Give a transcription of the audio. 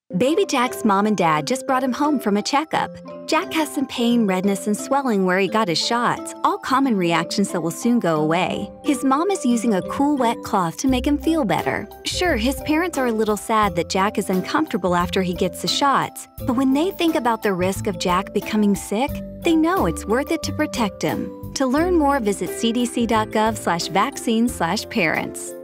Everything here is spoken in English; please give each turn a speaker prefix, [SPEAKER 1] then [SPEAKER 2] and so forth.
[SPEAKER 1] Baby Jack's mom and dad just brought him home from a checkup. Jack has some pain, redness, and swelling where he got his shots, all common reactions that will soon go away. His mom is using a cool, wet cloth to make him feel better. Sure, his parents are a little sad that Jack is uncomfortable after he gets the shots, but when they think about the risk of Jack becoming sick, they know it's worth it to protect him. To learn more, visit cdc.gov/vaccine/parents.